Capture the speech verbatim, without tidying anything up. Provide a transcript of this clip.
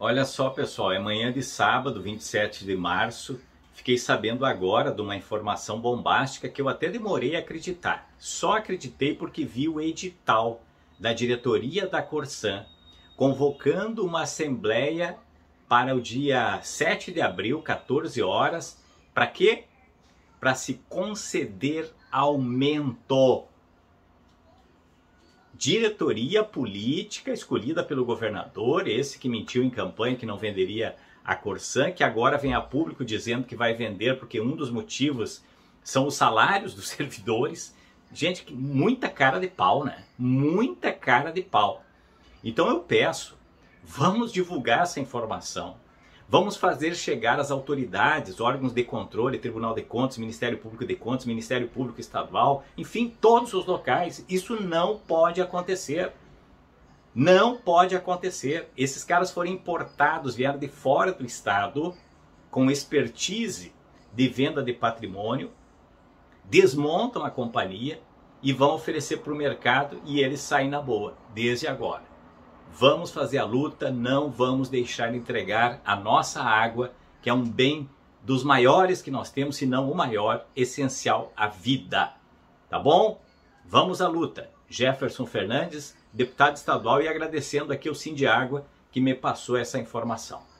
Olha só, pessoal, é manhã de sábado, vinte e sete de março. Fiquei sabendo agora de uma informação bombástica que eu até demorei a acreditar. Só acreditei porque vi o edital da diretoria da Corsan convocando uma assembleia para o dia sete de abril, quatorze horas. Para quê? Para se conceder aumento. Diretoria política escolhida pelo governador, esse que mentiu em campanha que não venderia a Corsan, que agora vem a público dizendo que vai vender porque um dos motivos são os salários dos servidores. Gente, muita cara de pau, né? Muita cara de pau. Então eu peço, vamos divulgar essa informação. Vamos fazer chegar às autoridades, órgãos de controle, Tribunal de Contas, Ministério Público de Contas, Ministério Público Estadual, enfim, todos os locais. Isso não pode acontecer. Não pode acontecer. Esses caras foram importados, vieram de fora do estado, com expertise de venda de patrimônio, desmontam a companhia e vão oferecer para o mercado e eles saem na boa, desde agora. Vamos fazer a luta, não vamos deixar de entregar a nossa água, que é um bem dos maiores que nós temos, se não o maior, essencial à vida. Tá bom? Vamos à luta. Jefferson Fernandes, deputado estadual, e agradecendo aqui ao Sindiágua que me passou essa informação.